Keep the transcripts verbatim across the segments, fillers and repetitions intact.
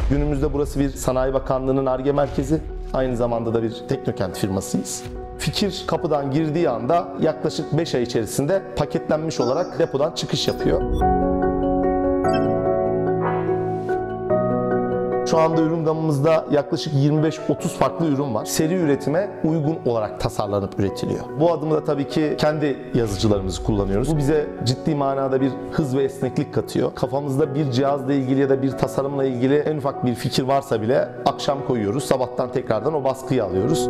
Günümüzde burası bir Sanayi Bakanlığı'nın Ar-Ge merkezi. Aynı zamanda da bir teknokent firmasıyız. Fikir kapıdan girdiği anda yaklaşık beş ay içerisinde paketlenmiş olarak depodan çıkış yapıyor. Şu anda ürün gamımızda yaklaşık yirmi beş otuz farklı ürün var. Seri üretime uygun olarak tasarlanıp üretiliyor. Bu adımı da tabii ki kendi yazıcılarımızı kullanıyoruz. Bu bize ciddi manada bir hız ve esneklik katıyor. Kafamızda bir cihazla ilgili ya da bir tasarımla ilgili en ufak bir fikir varsa bile akşam koyuyoruz. Sabahtan tekrardan o baskıyı alıyoruz.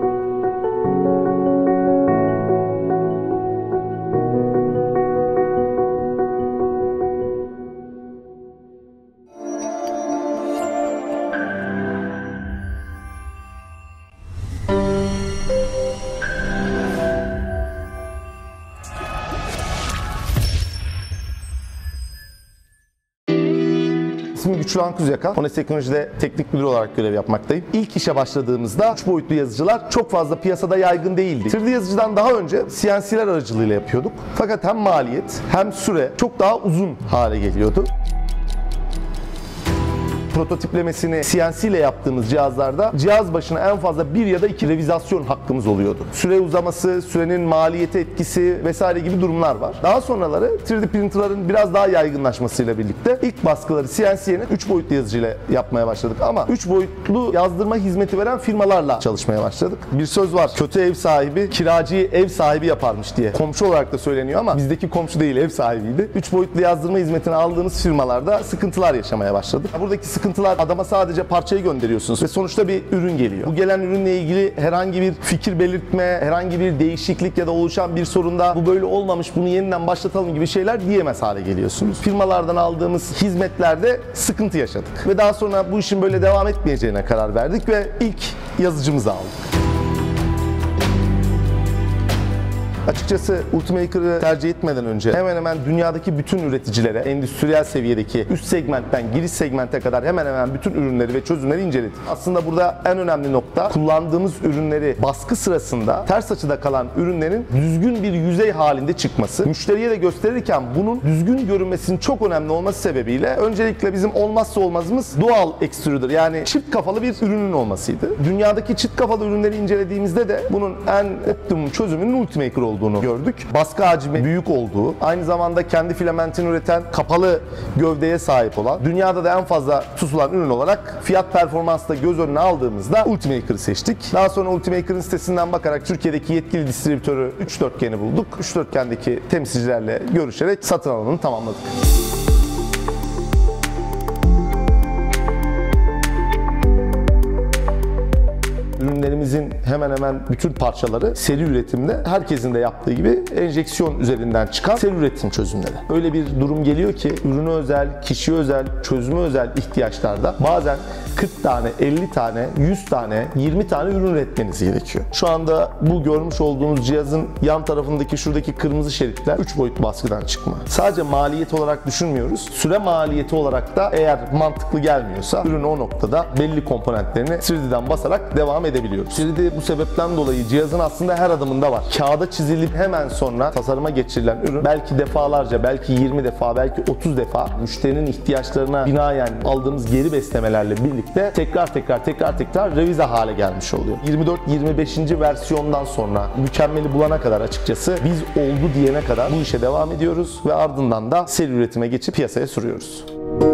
İsmim Güçlü Kuzyakan. Ones Teknoloji'de teknik müdür olarak görev yapmaktayım. İlk işe başladığımızda üç boyutlu yazıcılar çok fazla piyasada yaygın değildi. üç D yazıcıdan daha önce C N C'ler aracılığıyla yapıyorduk. Fakat hem maliyet hem süre çok daha uzun hale geliyordu. Prototiplemesini C N C ile yaptığımız cihazlarda cihaz başına en fazla bir ya da iki revizasyon hakkımız oluyordu. Süre uzaması, sürenin maliyete etkisi vesaire gibi durumlar var. Daha sonraları üç D printerların biraz daha yaygınlaşmasıyla birlikte ilk baskıları C N C'nin üç boyutlu yazıcıyla yapmaya başladık ama üç boyutlu yazdırma hizmeti veren firmalarla çalışmaya başladık. Bir söz var, kötü ev sahibi kiracıyı ev sahibi yaparmış diye. Komşu olarak da söyleniyor ama bizdeki komşu değil, ev sahibiydi. üç boyutlu yazdırma hizmetini aldığımız firmalarda sıkıntılar yaşamaya başladık. Buradaki sıkıntılar, adama sadece parçayı gönderiyorsunuz ve sonuçta bir ürün geliyor. Bu gelen ürünle ilgili herhangi bir fikir belirtme, herhangi bir değişiklik ya da oluşan bir sorunda bu böyle olmamış, bunu yeniden başlatalım gibi şeyler diyemez hale geliyorsunuz. Firmalardan aldığımız hizmetlerde sıkıntı yaşadık ve daha sonra bu işin böyle devam etmeyeceğine karar verdik ve ilk yazıcımızı aldık. Açıkçası Ultimaker'ı tercih etmeden önce hemen hemen dünyadaki bütün üreticilere, endüstriyel seviyedeki üst segmentten giriş segmente kadar hemen hemen bütün ürünleri ve çözümleri inceledik. Aslında burada en önemli nokta, kullandığımız ürünleri baskı sırasında ters açıda kalan ürünlerin düzgün bir yüzey halinde çıkması. Müşteriye de gösterirken bunun düzgün görünmesinin çok önemli olması sebebiyle öncelikle bizim olmazsa olmazımız dual extruder, yani çift kafalı bir ürünün olmasıydı. Dünyadaki çift kafalı ürünleri incelediğimizde de bunun en optimum çözümünün Ultimaker olduğunu gördük. Baskı hacmi büyük olduğu, aynı zamanda kendi filamentini üreten kapalı gövdeye sahip olan, dünyada da en fazla tutulan ürün olarak fiyat performansla göz önüne aldığımızda Ultimaker'ı seçtik. Daha sonra Ultimaker'ın sitesinden bakarak Türkiye'deki yetkili distribütörü üç dörtgen'i bulduk. üç dörtgendeki temsilcilerle görüşerek satın alımını tamamladık. Ürünlerimizin hemen hemen bütün parçaları seri üretimde herkesin de yaptığı gibi enjeksiyon üzerinden çıkan seri üretim çözümleri. Öyle bir durum geliyor ki ürüne özel, kişiye özel, çözüme özel ihtiyaçlarda bazen kırk tane, elli tane, yüz tane, yirmi tane ürün üretmeniz gerekiyor. Şu anda bu görmüş olduğunuz cihazın yan tarafındaki şuradaki kırmızı şeritler üç boyutlu baskıdan çıkma. Sadece maliyet olarak düşünmüyoruz. Süre maliyeti olarak da eğer mantıklı gelmiyorsa ürün o noktada belli komponentlerini üç D'den basarak devam edebiliyoruz. üç D bu sebepten dolayı cihazın aslında her adımında var. Kağıda çizilip hemen sonra tasarıma geçirilen ürün belki defalarca, belki yirmi defa, belki otuz defa müşterinin ihtiyaçlarına binaen aldığımız geri beslemelerle birlikte tekrar tekrar tekrar tekrar revize hale gelmiş oluyor. yirmi dört yirmi beşinci versiyondan sonra mükemmeli bulana kadar açıkçası biz oldu diyene kadar bu işe devam ediyoruz ve ardından da seri üretime geçip piyasaya sürüyoruz.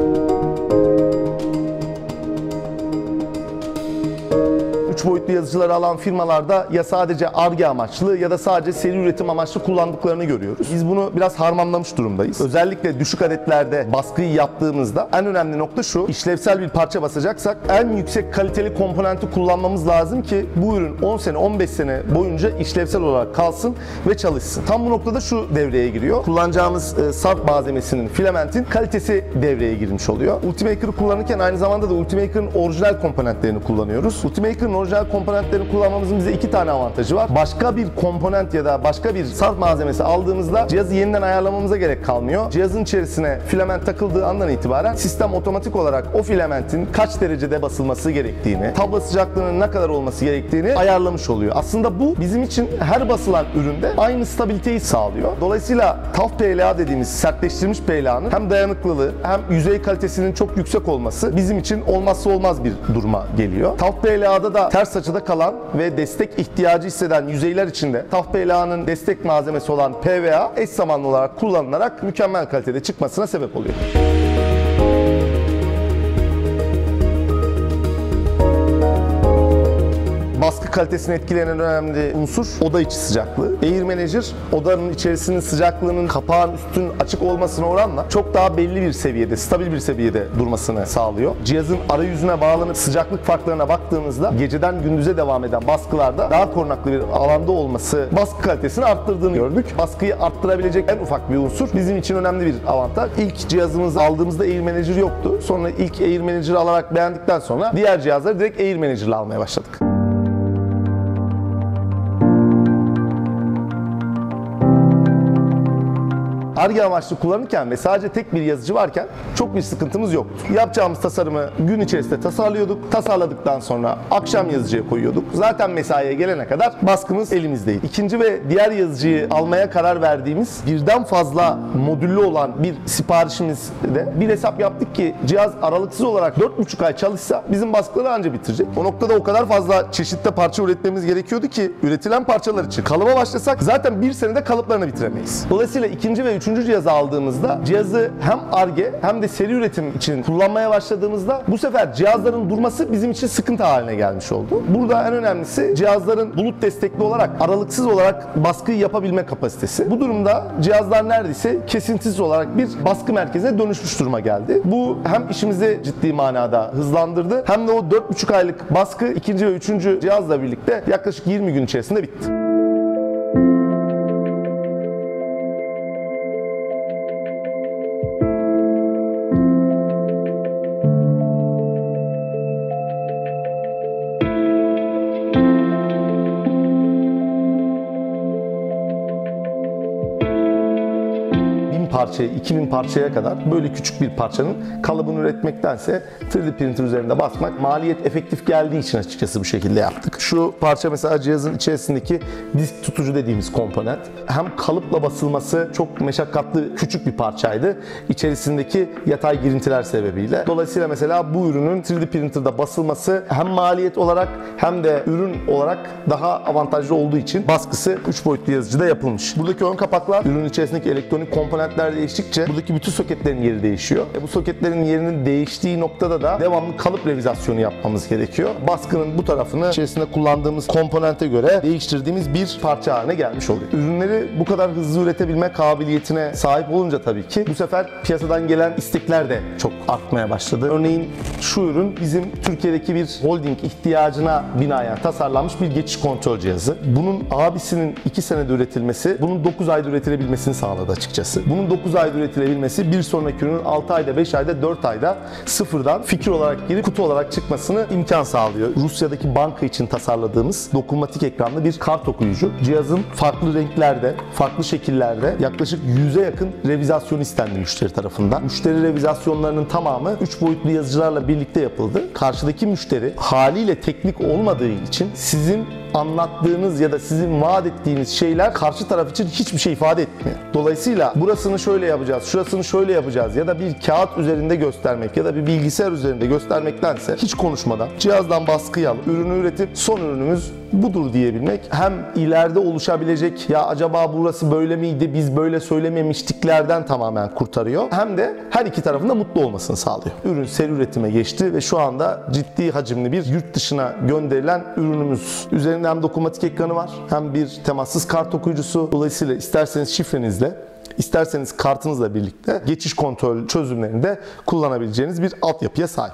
üç boyutlu yazıcıları alan firmalarda ya sadece Ar-Ge amaçlı ya da sadece seri üretim amaçlı kullandıklarını görüyoruz. Biz bunu biraz harmanlamış durumdayız. Özellikle düşük adetlerde baskıyı yaptığımızda en önemli nokta şu: işlevsel bir parça basacaksak en yüksek kaliteli komponenti kullanmamız lazım ki bu ürün on sene on beş sene boyunca işlevsel olarak kalsın ve çalışsın. Tam bu noktada şu devreye giriyor: kullanacağımız e, sarf malzemesinin, filamentin kalitesi devreye girmiş oluyor. Ultimaker'ı kullanırken aynı zamanda da Ultimaker'ın orijinal komponentlerini kullanıyoruz. Ultimaker'ın orijinal orijinal komponentlerini kullanmamızın bize iki tane avantajı var. Başka bir komponent ya da başka bir salt malzemesi aldığımızda cihazı yeniden ayarlamamıza gerek kalmıyor. Cihazın içerisine filament takıldığı andan itibaren sistem otomatik olarak o filamentin kaç derecede basılması gerektiğini, tablo sıcaklığının ne kadar olması gerektiğini ayarlamış oluyor. Aslında bu bizim için her basılan üründe aynı stabiliteyi sağlıyor. Dolayısıyla T A F P L A dediğimiz sertleştirilmiş P L A'nın hem dayanıklılığı hem yüzey kalitesinin çok yüksek olması bizim için olmazsa olmaz bir duruma geliyor. T A F P L A'da da ters açıda kalan ve destek ihtiyacı hisseden yüzeyler içinde T A F P L A'nın destek malzemesi olan P V A eş zamanlı olarak kullanılarak mükemmel kalitede çıkmasına sebep oluyor. Baskı kalitesini etkileyen en önemli unsur oda içi sıcaklığı. Air Manager odanın içerisinin sıcaklığının kapağın üstün açık olmasına oranla çok daha belli bir seviyede, stabil bir seviyede durmasını sağlıyor. Cihazın arayüzüne bağlanıp sıcaklık farklarına baktığımızda geceden gündüze devam eden baskılarda daha korunaklı bir alanda olması baskı kalitesini arttırdığını gördük. Baskıyı arttırabilecek en ufak bir unsur bizim için önemli bir avantaj. İlk cihazımızı aldığımızda Air Manager yoktu. Sonra ilk Air Manager'ı alarak beğendikten sonra diğer cihazları direkt Air Manager'la almaya başladık. Ar-Ge amaçlı kullanırken ve sadece tek bir yazıcı varken çok bir sıkıntımız yoktu. Yapacağımız tasarımı gün içerisinde tasarlıyorduk. Tasarladıktan sonra akşam yazıcıya koyuyorduk. Zaten mesaiye gelene kadar baskımız elimizdeydi. İkinci ve diğer yazıcıyı almaya karar verdiğimiz birden fazla modüllü olan bir siparişimizde bir hesap yaptık ki cihaz aralıksız olarak dört buçuk ay çalışsa bizim baskıları anca bitirecek. O noktada o kadar fazla çeşitli parça üretmemiz gerekiyordu ki üretilen parçalar için kalıba başlasak zaten bir senede kalıplarını bitiremeyiz. Dolayısıyla ikinci ve üçüncü cihazı aldığımızda cihazı hem Ar-Ge hem de seri üretim için kullanmaya başladığımızda bu sefer cihazların durması bizim için sıkıntı haline gelmiş oldu. Burada en önemlisi cihazların bulut destekli olarak aralıksız olarak baskıyı yapabilme kapasitesi. Bu durumda cihazlar neredeyse kesintisiz olarak bir baskı merkezine dönüşmüş duruma geldi. Bu hem işimizi ciddi manada hızlandırdı hem de o dört buçuk aylık baskı ikinci ve üçüncü cihazla birlikte yaklaşık yirmi gün içerisinde bitti. Parçayı iki bin parçaya kadar böyle küçük bir parçanın kalıbını üretmektense üç D printer üzerinde basmak maliyet efektif geldiği için açıkçası bu şekilde yaptık. Şu parça mesela cihazın içerisindeki disk tutucu dediğimiz komponent. Hem kalıpla basılması çok meşakkatli küçük bir parçaydı. İçerisindeki yatay girintiler sebebiyle. Dolayısıyla mesela bu ürünün üç D printer'da basılması hem maliyet olarak hem de ürün olarak daha avantajlı olduğu için baskısı üç boyutlu yazıcıda yapılmış. Buradaki ön kapaklar ürünün içerisindeki elektronik komponentler değiştikçe buradaki bütün soketlerin yeri değişiyor. E bu soketlerin yerinin değiştiği noktada da devamlı kalıp revizasyonu yapmamız gerekiyor. Baskının bu tarafını içerisinde kullandığımız komponente göre değiştirdiğimiz bir parça haline gelmiş oluyor. Ürünleri bu kadar hızlı üretebilme kabiliyetine sahip olunca tabii ki bu sefer piyasadan gelen istekler de çok artmaya başladı. Örneğin şu ürün bizim Türkiye'deki bir holding ihtiyacına binaen tasarlanmış bir geçiş kontrol cihazı. Bunun abisinin iki senede üretilmesi, bunun dokuz ayda üretilebilmesini sağladı açıkçası. Bunun dokuz ayda üretilebilmesi bir sonraki ürünün altı ayda, beş ayda, dört ayda sıfırdan fikir olarak girip kutu olarak çıkmasını imkan sağlıyor. Rusya'daki banka için tasarladığımız dokunmatik ekranlı bir kart okuyucu. Cihazın farklı renklerde, farklı şekillerde yaklaşık yüze yakın revizasyon istendi müşteri tarafından. Müşteri revizasyonlarının tamamı üç boyutlu yazıcılarla birlikte yapıldı. Karşıdaki müşteri haliyle teknik olmadığı için sizin anlattığınız ya da sizin vaat ettiğiniz şeyler karşı taraf için hiçbir şey ifade etmiyor. Dolayısıyla burasını şöyle yapacağız, şurasını şöyle yapacağız ya da bir kağıt üzerinde göstermek ya da bir bilgisayar üzerinde göstermektense hiç konuşmadan cihazdan baskıyı alıp ürünü üretip son ürünümüz budur diyebilmek hem ileride oluşabilecek ya acaba burası böyle miydi biz böyle söylememiştiklerden tamamen kurtarıyor hem de her iki tarafın da mutlu olmasını sağlıyor. Ürün seri üretime geçti ve şu anda ciddi hacimli bir yurt dışına gönderilen ürünümüz. Üzerinde hem dokunmatik ekranı var hem bir temassız kart okuyucusu. Dolayısıyla isterseniz şifrenizle İsterseniz kartınızla birlikte geçiş kontrol çözümlerinde kullanabileceğiniz bir altyapıya sahip.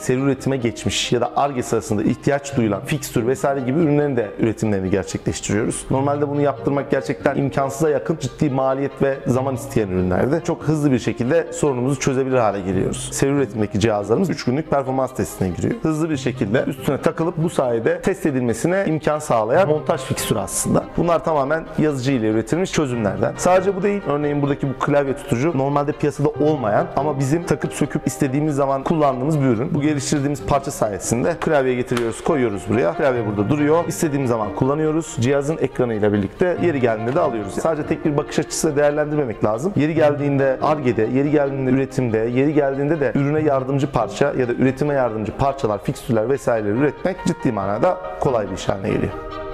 seri üretime geçmiş ya da Ar-Ge sırasında ihtiyaç duyulan fikstür vesaire gibi ürünlerin de üretimlerini gerçekleştiriyoruz. Normalde bunu yaptırmak gerçekten imkansıza yakın, ciddi maliyet ve zaman isteyen ürünlerde çok hızlı bir şekilde sorunumuzu çözebilir hale geliyoruz. Seri üretimdeki cihazlarımız üç günlük performans testine giriyor. Hızlı bir şekilde üstüne takılıp bu sayede test edilmesine imkan sağlayan montaj fikstürü aslında. Bunlar tamamen yazıcı ile üretilmiş çözümlerden. Sadece bu değil. Örneğin buradaki bu klavye tutucu normalde piyasada olmayan ama bizim takıp söküp istediğimiz zaman kullandığımız bir ürün. Bu geliştirdiğimiz parça sayesinde klavyeye getiriyoruz, koyuyoruz buraya. Klavye burada duruyor. İstediğimiz zaman kullanıyoruz. Cihazın ekranıyla birlikte yeri geldiğinde de alıyoruz. Sadece tek bir bakış açısıyla değerlendirmemek lazım. Yeri geldiğinde Ar-Ge'de, yeri geldiğinde üretimde, yeri geldiğinde de ürüne yardımcı parça ya da üretime yardımcı parçalar, fikstürler vesaireleri üretmek ciddi manada kolay bir iş haline geliyor.